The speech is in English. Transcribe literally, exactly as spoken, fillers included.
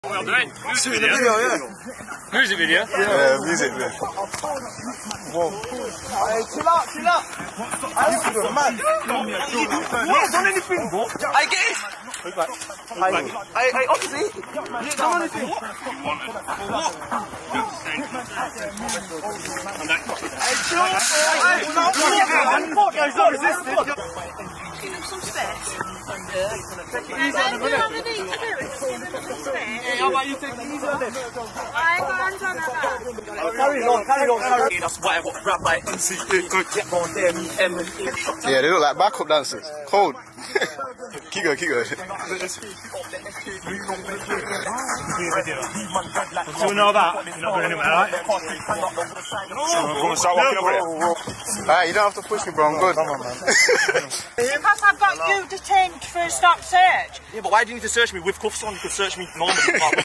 Well done. Music video, yeah. Music video? Yeah, music video. Whoa. Hey, chill out, chill out. I used to go mad. You ain't done anything, bro. I get it. I, I, I honestly, you ain't done anything. Hey, chill out. Hey, not resisting. Some space. Take it easy on the minute. Hey, how about you take it easy on it? Carry on, carry on, carry on. That's why I got grabbed by N C A. Get on there, meet M and A. Yeah, they look like backup dancers. Cold. Keep going, keep going. Do you know that? You're not going anywhere, right? Come on, start walking over here. Alright, you don't have to push me, bro. I'm good. Come on, man. Because I've got you detained for a stop search. Yeah, but why do you need to search me with cuffs on? You could search me normally.